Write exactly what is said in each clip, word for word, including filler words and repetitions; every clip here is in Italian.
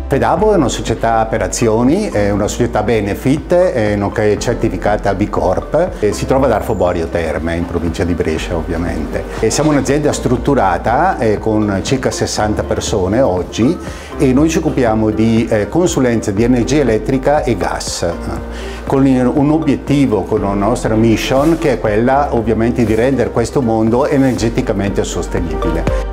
Fedabo è una società per azioni, è una società benefit, eh, nonché certificata B Corp. E si trova ad Arfoborio Terme, in provincia di Brescia ovviamente. E siamo un'azienda strutturata eh, con circa sessanta persone oggi e noi ci occupiamo di eh, consulenza di energia elettrica e gas, con un obiettivo, con la nostra mission, che è quella ovviamente di rendere questo mondo energeticamente sostenibile.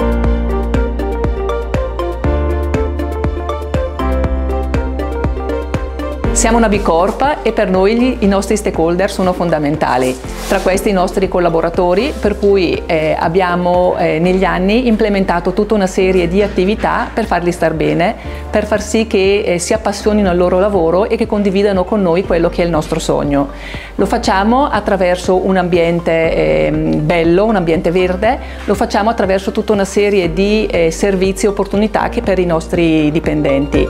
Siamo una B Corp e per noi i nostri stakeholder sono fondamentali. Tra questi i nostri collaboratori, per cui eh, abbiamo eh, negli anni implementato tutta una serie di attività per farli star bene, per far sì che eh, si appassionino al loro lavoro e che condividano con noi quello che è il nostro sogno. Lo facciamo attraverso un ambiente eh, bello, un ambiente verde, lo facciamo attraverso tutta una serie di eh, servizi e opportunità che per i nostri dipendenti.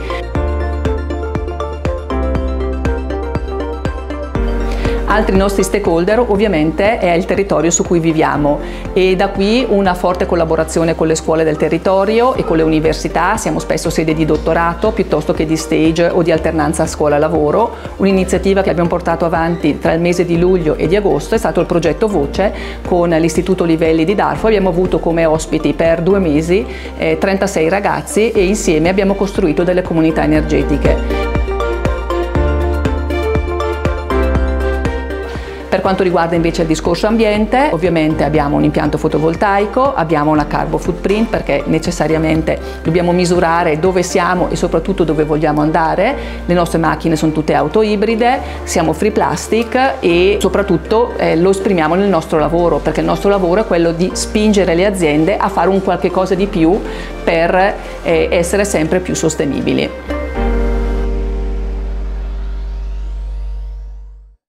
Altri nostri stakeholder ovviamente è il territorio su cui viviamo e da qui una forte collaborazione con le scuole del territorio e con le università. Siamo spesso sede di dottorato piuttosto che di stage o di alternanza scuola-lavoro. Un'iniziativa che abbiamo portato avanti tra il mese di luglio e di agosto è stato il progetto Voce con l'Istituto Livelli di Darfo. Abbiamo avuto come ospiti per due mesi eh, trentasei ragazzi e insieme abbiamo costruito delle comunità energetiche. Per quanto riguarda invece il discorso ambiente, ovviamente abbiamo un impianto fotovoltaico, abbiamo una carbon footprint perché necessariamente dobbiamo misurare dove siamo e soprattutto dove vogliamo andare. Le nostre macchine sono tutte auto ibride, siamo free plastic e soprattutto eh, lo esprimiamo nel nostro lavoro, perché il nostro lavoro è quello di spingere le aziende a fare un qualche cosa di più per eh, essere sempre più sostenibili.